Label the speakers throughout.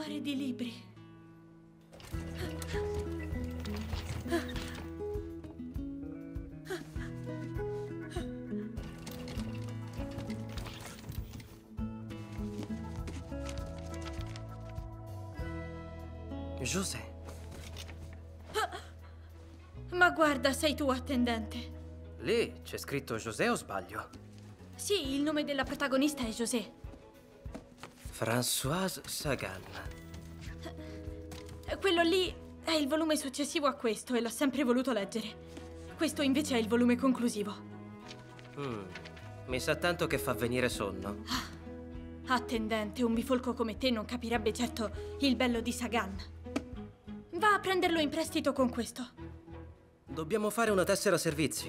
Speaker 1: mare di libri.
Speaker 2: José.
Speaker 1: Ma guarda, sei tu, attendente.
Speaker 2: Lì c'è scritto José o sbaglio?
Speaker 1: Sì, il nome della protagonista è José.
Speaker 2: Françoise Sagan.
Speaker 1: Quello lì è il volume successivo a questo e l'ho sempre voluto leggere. Questo invece è il volume conclusivo.
Speaker 2: Mi sa tanto che fa venire sonno.
Speaker 1: Attendente, un bifolco come te non capirebbe certo il bello di Sagan. Va a prenderlo in prestito con questo.
Speaker 2: Dobbiamo fare una tessera servizi.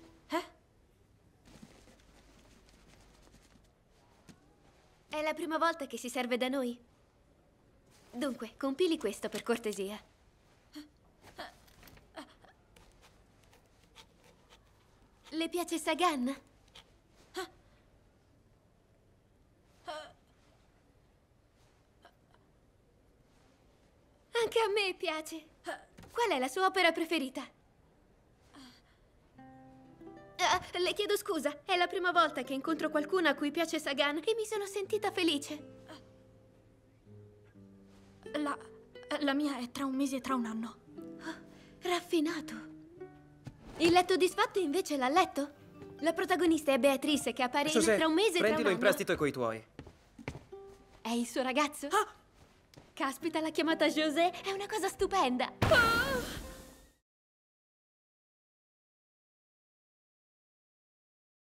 Speaker 3: È la prima volta che si serve da noi. Dunque, compili questo per cortesia. Le piace Sagan? Anche a me piace. Qual è la sua opera preferita? Le chiedo scusa, è la prima volta che incontro qualcuno a cui piace Sagan e mi sono sentita felice.
Speaker 1: La mia è tra un mese e tra un anno.
Speaker 3: Raffinato. Il letto disfatto invece l'ha letto? La protagonista è Beatrice che appare
Speaker 2: José,
Speaker 3: tra un mese e tra un anno.
Speaker 2: prendilo in prestito coi tuoi.
Speaker 3: È il suo ragazzo? Caspita, la chiamata José è una cosa stupenda.